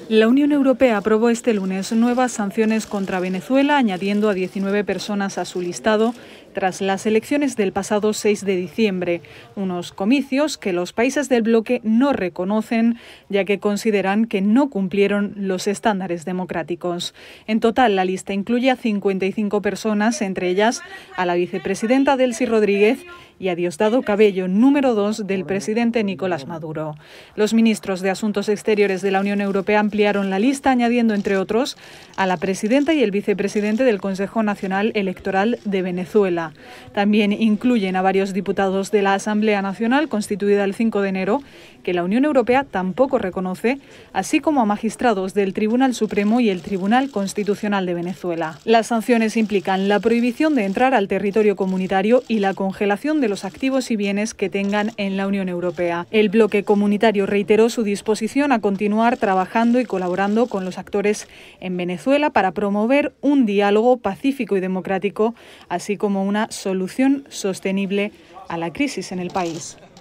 La Unión Europea aprobó este lunes nuevas sanciones contra Venezuela, añadiendo a 19 personas a su listado tras las elecciones del pasado 6 de diciembre, unos comicios que los países del bloque no reconocen, ya que consideran que no cumplieron los estándares democráticos. En total, la lista incluye a 55 personas, entre ellas a la vicepresidenta Delcy Rodríguez y a Diosdado Cabello, número 2 del presidente Nicolás Maduro. Los ministros de Asuntos Exteriores de la Unión Europea ampliaron la lista, añadiendo, entre otros, a la presidenta y el vicepresidente del Consejo Nacional Electoral de Venezuela. También incluyen a varios diputados de la Asamblea Nacional, constituida el 5 de enero, que la Unión Europea tampoco reconoce, así como a magistrados del Tribunal Supremo y el Tribunal Constitucional de Venezuela. Las sanciones implican la prohibición de entrar al territorio comunitario y la congelación de los activos y bienes que tengan en la Unión Europea. El bloque comunitario reiteró su disposición a continuar trabajando y colaborando con los actores en Venezuela para promover un diálogo pacífico y democrático, así como una solución sostenible a la crisis en el país.